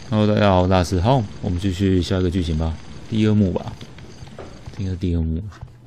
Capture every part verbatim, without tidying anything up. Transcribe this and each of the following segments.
Hello， 大家好，我是大师。好，我们继续下一个剧情吧。第二幕吧，这个第二幕。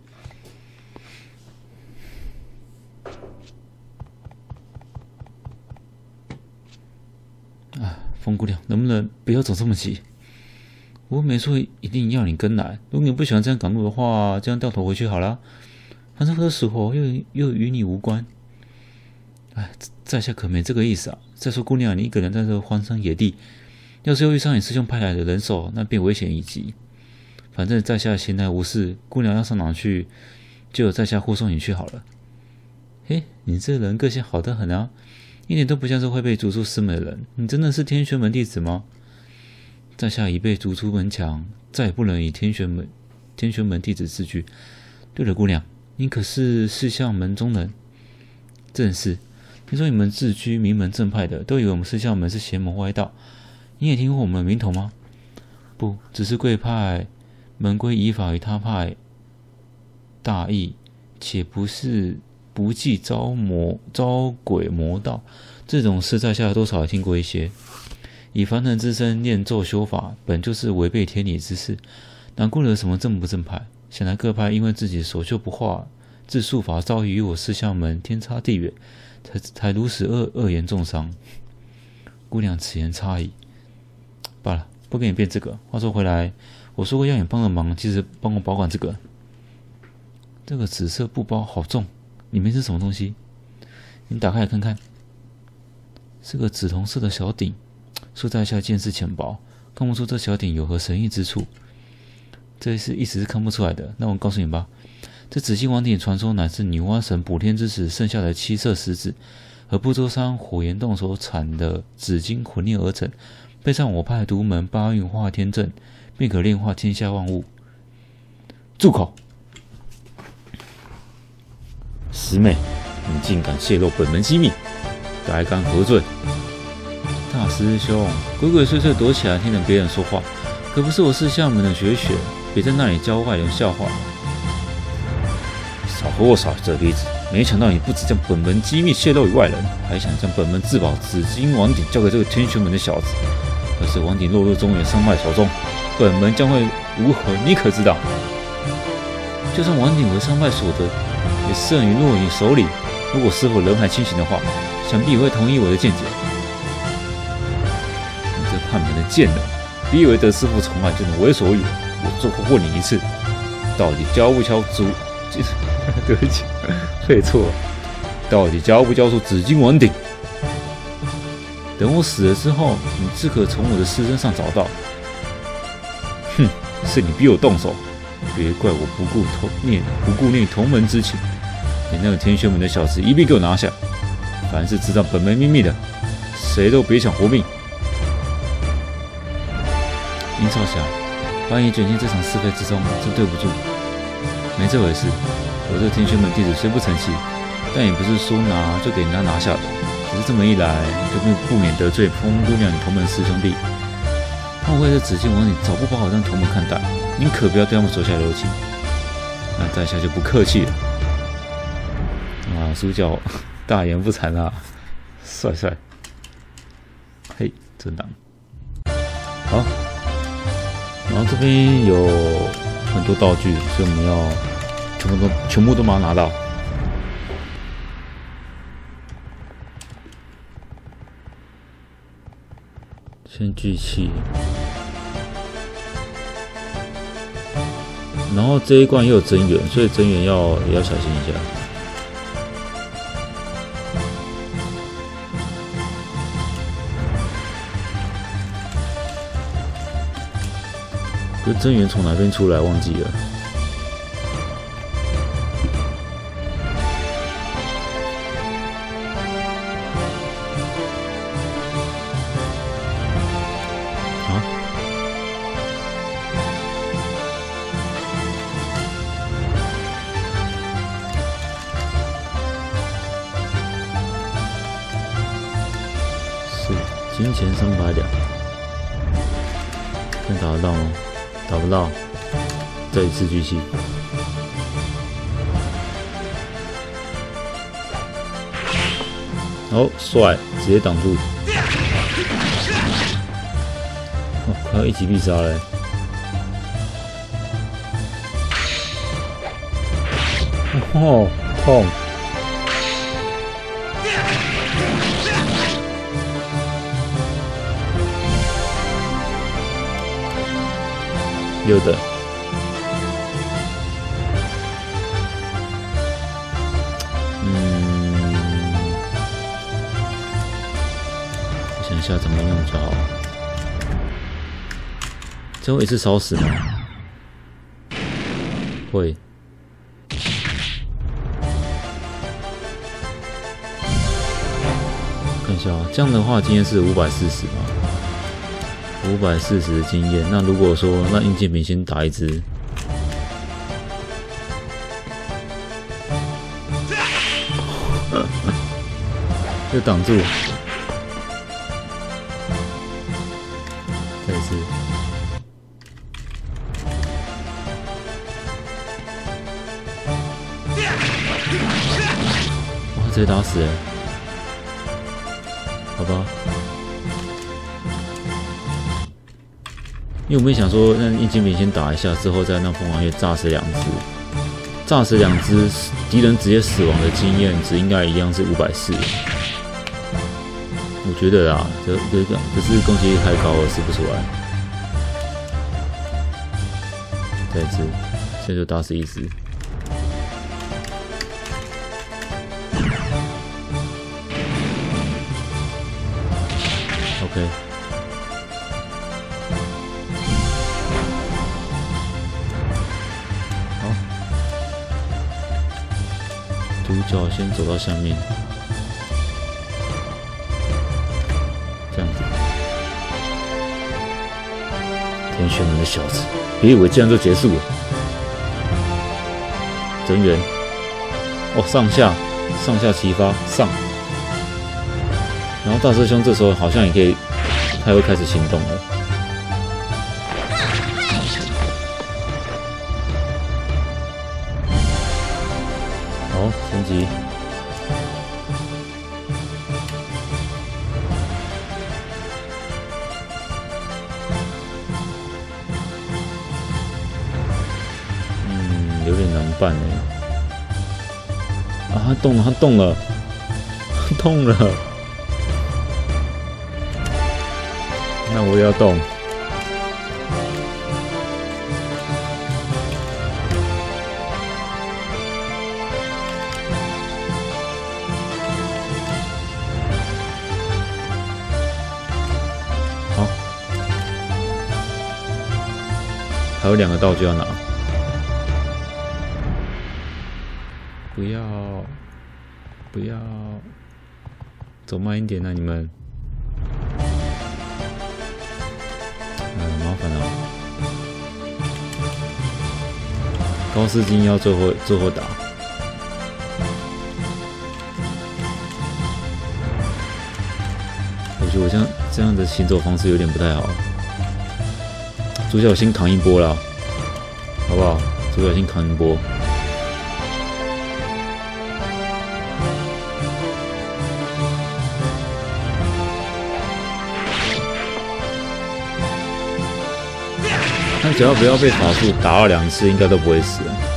啊，风姑娘，能不能不要走这么急？我没说一定要你跟来。如果你不喜欢这样赶路的话，这样掉头回去好了。反正我的死活又又与你无关。哎，在下可没这个意思啊。再说，姑娘，你一个人在这荒山野地。要是又遇上你师兄派来的人手，那便危险一级。反正在下闲来无事，姑娘要上哪去，就有在下护送你去好了。嘿，你这人个性好得很啊，一点都不像是会被逐出师门的人。你真的是天玄门弟子吗？在下已被逐出门墙，再也不能以天玄门天玄门弟子自居。对了，姑娘，你可是四象门中人？正是。听说你们自居名门正派的，都以为我们四象门是邪门歪道。你也听过我们名头吗？不，只是贵派门规依法与他派大异，且不是不计招魔招鬼魔道这种事，在下多少也听过一些。以凡人之身念咒修法，本就是违背天理之事，哪顾得什么正不正派？想来各派因为自己所修不化，自术法遭遇与我四象门天差地远，才才如此恶恶言重伤。姑娘此言差矣。罢了，不跟你辩这个。话说回来，我说过要你帮个忙，其实帮我保管这个。这个紫色布包好重，里面是什么东西？你打开来看看。是个紫铜色的小鼎，说在下见识浅薄，看不出这小鼎有何神异之处。这是一时是看不出来的。那我告诉你吧，这紫金王鼎传说乃是女娲神补天之时剩下的七色石子，和不周山火焰洞所产的紫金混炼而成。配上我派独门八运化天阵，便可炼化天下万物。住口！师妹，你竟敢泄露本门机密，该干何罪？大师兄，鬼鬼祟祟躲起来听着别人说话，可不是我四象门的绝学，别在那里教外人笑话。少和我耍这鼻子！没想到你不只将本门机密泄露于外人，还想将本门至宝紫金王鼎交给这个天玄门的小子。要是王鼎落入中原商脉手中，本门将会如何？你可知道？就算王鼎为商脉所得，也胜于落你手里。如果师傅人还清醒的话，想必也会同意我的见解。你这叛门的贱人，别以为得师傅宠爱就能为所欲为。我最后问你一次，到底交不交出？对不起，配错了。到底交不交出紫金王鼎？等我死了之后，你自可从我的尸身上找到。哼，是你逼我动手，别怪我不顾同念不顾念同门之情，连那个天玄门的小子一并给我拿下。凡是知道本门秘密的，谁都别想活命。殷少侠，把你卷进这场是非之中，真对不住。没这回事，我这个天玄门弟子虽不成器，但也不是说拿就给人家拿下的。只是这么一来，就不免得罪风姑娘你同门师兄弟。他们为了紫金王鼎早不把我当同门看待，你可不要对他们手下留情。那在下就不客气了。啊，主角大言不惭啊，帅帅。嘿，真当。好，然后这边有很多道具，所以我们要全部都全部都把它拿到。先聚气，然后这一关也有增援，所以增援要也要小心一下。这增援从哪边出来忘记了。金钱三百两，看打得到吗？打不到，再一次聚气。好帅，直接挡住。 快要一击必杀了、欸。哦，痛！有的。嗯，我想一下怎么用比较好。这会一次烧死吗？会。看一下啊，这样的话经验是五百四十嘛？五百四十的经验。那如果说让硬件兵先打一只，就挡住，再一次。哇，直接打死了。好吧，因为我们想说，让硬金饼先打一下，之后再让凤凰月炸死两只，炸死两只敌人直接死亡的经验值应该一样是五百四。我觉得啦，这这个只是攻击力太高了，死不出来。再一只，现在就打死一只。OK， 好，主角先走到下面，这样子。天选人的小子，别以为这样就结束了。增援，哦，上下上下齐发上。然后大师兄这时候好像也可以，他会开始行动了。好，升级。嗯，有点难办哎。啊，他动了，他动了，他动了。那我也要动。好，还有两个道具要拿。不要，不要，走慢一点啊，你们。麻烦了，高斯金要最后最后打，我觉得我这样这样的行走方式有点不太好。主角先扛一波啦，好不好？主角先扛一波。他只要不要被法术打到两次，应该都不会死。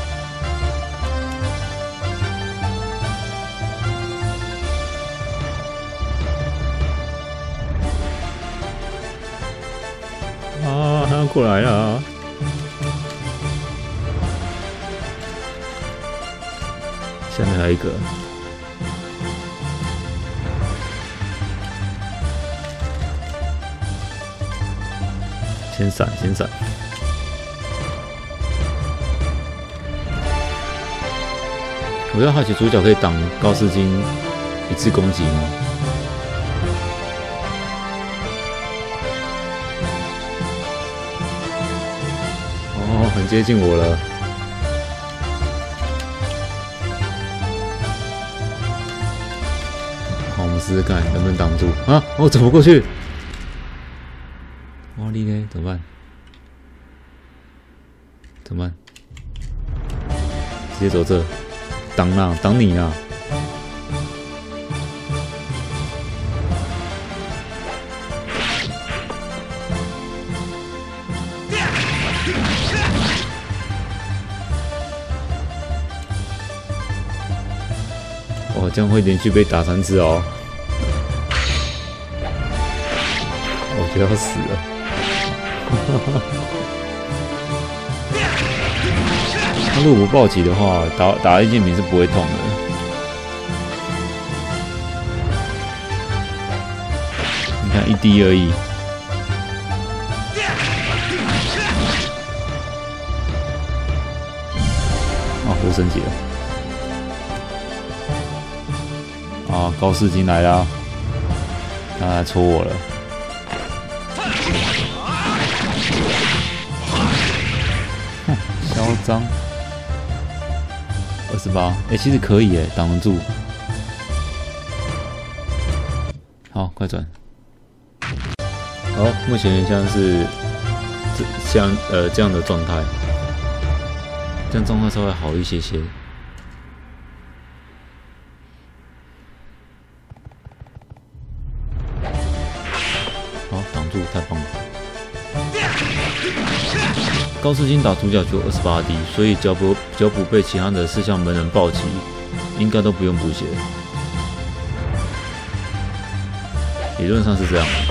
啊，他要过来了！下面还有一个。先闪，先闪。我要好奇主角可以挡高斯金一次攻击吗？哦，很接近我了。好，我们试试看能不能挡住啊！我走不过去。哇力呢？怎么办？怎么办？直接走这。挡啦，挡你啦！ 这样会连续被打三次哦。我就要死了。他如果不暴击的话，打打一剑柄是不会痛的。你看一滴而已。啊，又升级了。啊，高士金来啦！他来戳我了。哼，嚣张。二十八，哎，其实可以哎，挡得住。好，快转。好，目前像是这像呃这样的状态，这样状态稍微好一些些。好，挡住，太棒了。高士金打主角就二十八滴，所以只要不只要不被其他的四项门人暴击，应该都不用补血。理论上是这样的。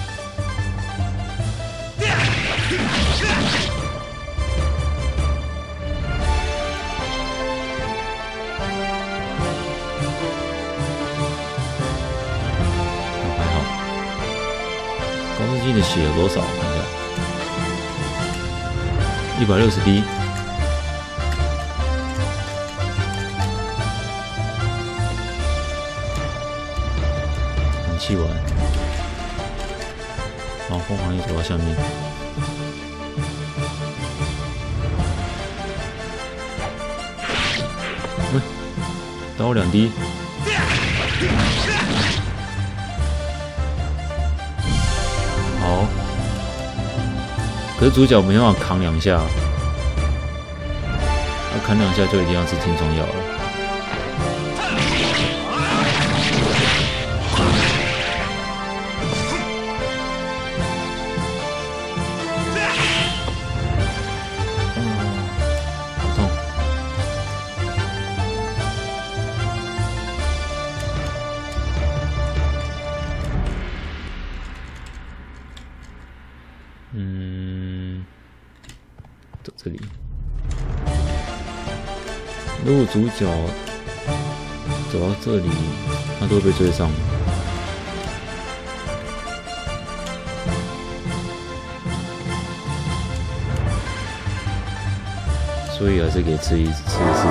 还好。高士金的血有多少？看一下。一百六十滴，氧气丸，好，疯狂一走到下面，喂，打我两滴，好。可是主角没办法扛两下，要扛两下就一定要吃金装药了。嗯，好痛。嗯。走这里。如果主角走到这里，他都会被追上。所以还是给吃一吃一次。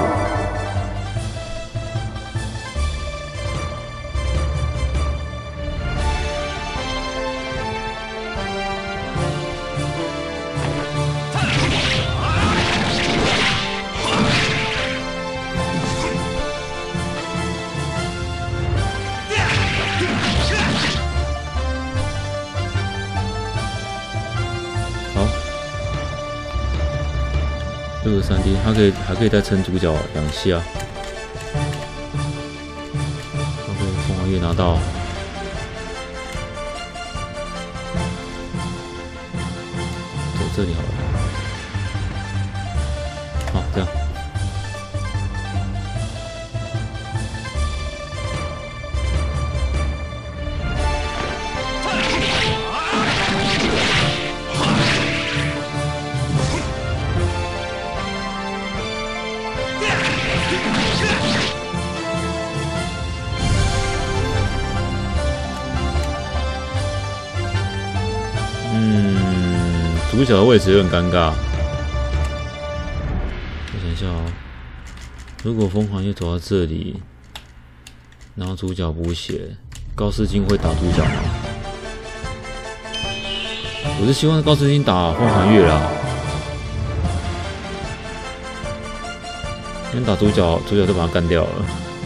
六十三滴，他可以还可以再撑主角两下。OK， 凤凰月拿到。走这里好了。好，这样。嗯，主角的位置有点尴尬。我想一下哦，如果疯狂月走到这里，然后主角补血，高士金会打主角吗？我是希望高士金打疯狂月啦，因为打主角，主角就把他干掉了。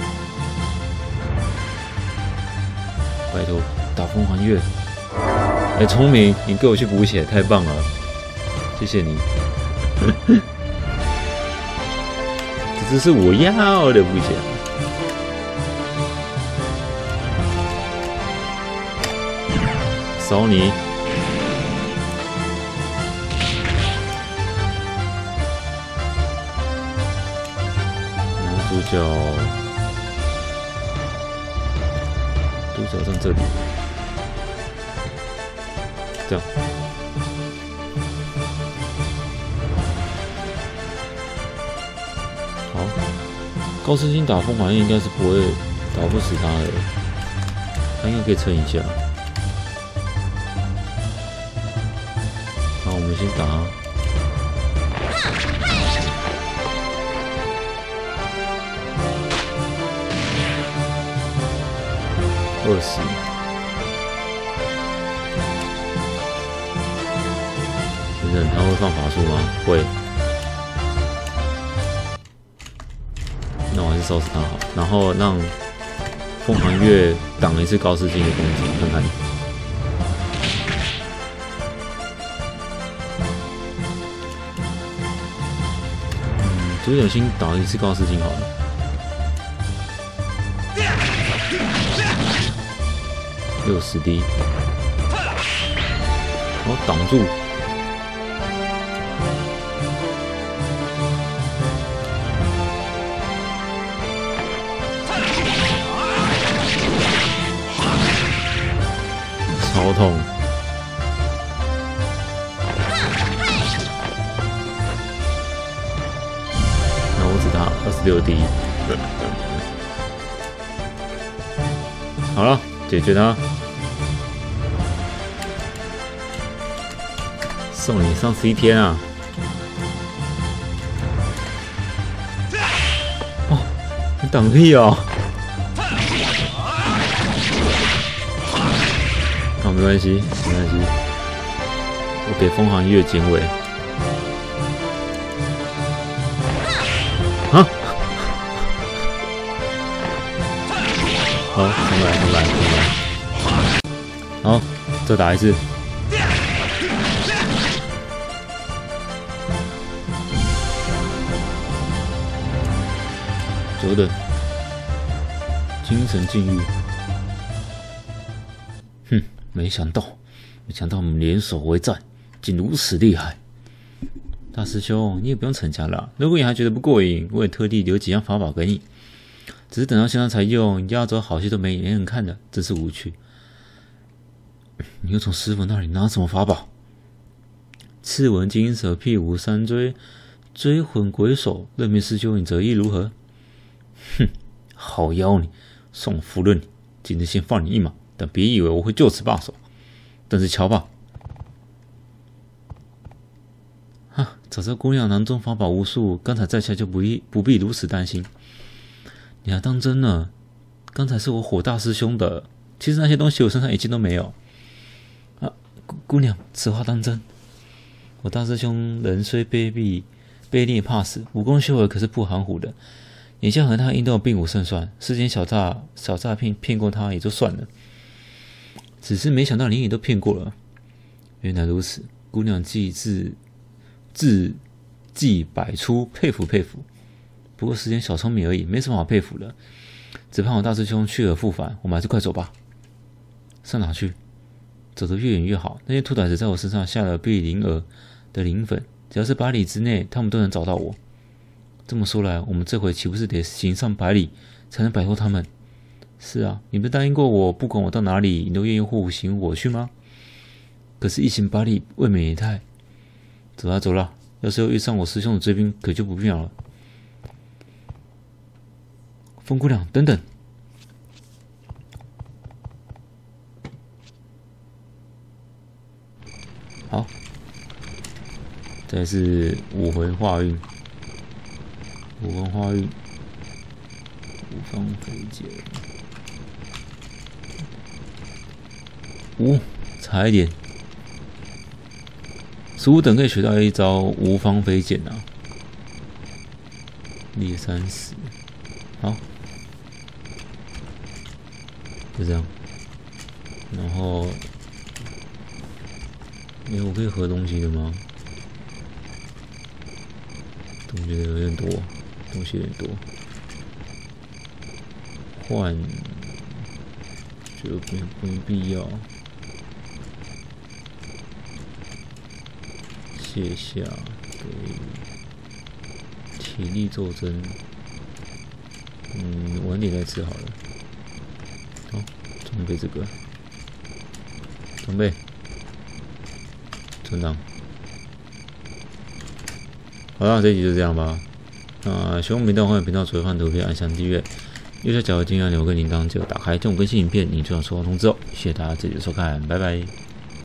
拜托，打疯狂月！哎、欸，聪明，你给我去补血，太棒了，谢谢你。这只是我要的补血。扫你！然后主角独角站这里，这样。好，高斯金打风环应该是不会打不死他的，他应该可以撑一下。好，我们先打他。 二十，等等，他会放法术吗？会。那我还是烧死他好，然后让凤凰月挡一次高斯金的攻击，看看。嗯，独角星挡一次高斯金好了。 六十滴，然后挡住，超痛。那我只打二十六滴，好了。 解决它，送你上十一天啊！哦，你挡屁哦！好，没关系，没关系，我给风行月剪尾。啊！好，重来，重来，重来。 好，再打一次。久等，精神禁欲。哼，没想到，没想到我们联手为战，竟如此厉害。大师兄，你也不用逞强了。如果你还觉得不过瘾，我也特地留几样法宝给你。只是等到现在才用，压轴好戏都没人看的，真是无趣。 你又从师傅那里拿什么法宝？赤纹金蛇、屁股三追、追魂鬼手，任命师兄，你择意如何？哼，好妖你，算我服了你。今天先放你一马，但别以为我会就此罢手。但是瞧吧，哈，早知道姑娘囊中法宝无数，刚才在下就不必不必如此担心。你还当真呢？刚才是我火大师兄的，其实那些东西我身上一件都没有。 姑姑娘，此话当真？我大师兄人虽卑鄙、卑劣怕死，武功修为可是不含糊的。眼下和他应都有并无胜算，世间小诈小诈骗骗过他也就算了，只是没想到你也都骗过了。原来如此，姑娘既自自计百出，佩服佩服。不过是点小聪明而已，没什么好佩服的。只盼我大师兄去而复返，我们还是快走吧。上哪去？ 走得越远越好。那些兔崽子在我身上下了避灵蛾的灵粉，只要是百里之内，他们都能找到我。这么说来，我们这回岂不是得行上百里才能摆脱他们？是啊，你不是答应过我，不管我到哪里，你都愿意护行我去吗？可是，一行百里未免也太……走啦走啦，要是又遇上我师兄的追兵，可就不妙了。风姑娘，等等。 好，再来是武魂化运，武魂化运，五方飞剑，五、哦、差一点，十五等可以学到一招无方飞剑啊，列三十，好，就这样，然后。 哎、欸，我可以合东西的吗？东西有点多，东西有点多。换，觉得不不必要。卸下给体力骤增。嗯，晚点再吃好了。好，走。 装备这个，装备，存档。好了，这一集就这样吧。那喜欢我频道，欢迎频道除了看图片按下订阅，右下角的金按钮跟铃铛记得打开，这种更新影片你就能收到通知哦。谢谢大家这集的收看，拜拜。